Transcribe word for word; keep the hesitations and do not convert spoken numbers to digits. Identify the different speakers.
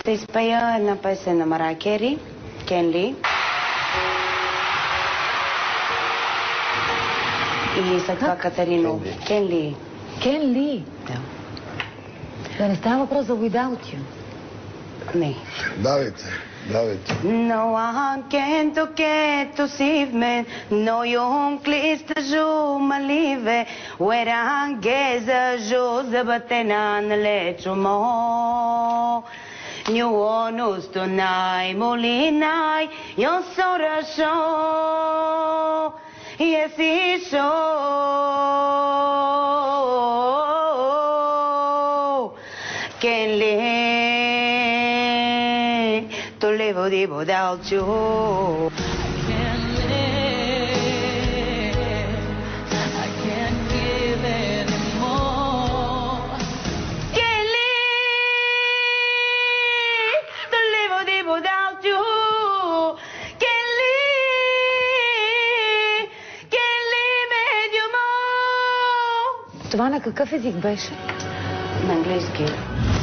Speaker 1: Ще изпея една песен на Марая Кери, Кен Ли. И след това Катерино. Кен Ли.
Speaker 2: Кен Ли?
Speaker 1: Да.
Speaker 2: Да не става въпрос за Without You.
Speaker 1: Не.
Speaker 3: Давайте, давайте.
Speaker 1: No one can toque to save me, no young clista jo malive, where I guess a jo zabatena lecho mo. New onus tonight, molinai, yon sora show, yes he show, can live, to live without you.
Speaker 2: Това на какъв език беше?
Speaker 1: На английски.